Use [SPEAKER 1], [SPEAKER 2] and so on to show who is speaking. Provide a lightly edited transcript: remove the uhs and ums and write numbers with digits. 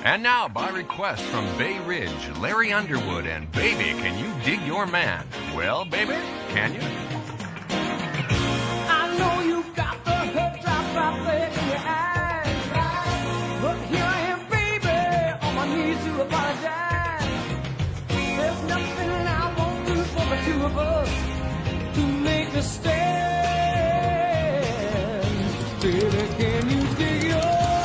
[SPEAKER 1] And now, by request from Bay Ridge, Larry Underwood and Baby, Can You Dig Your Man? Well, baby, can you?
[SPEAKER 2] I know you got the hurt drop right there in your eyes, but here I am, baby, on my knees to apologize. There's nothing I won't do for the two of us to make a stand. Baby, can you dig your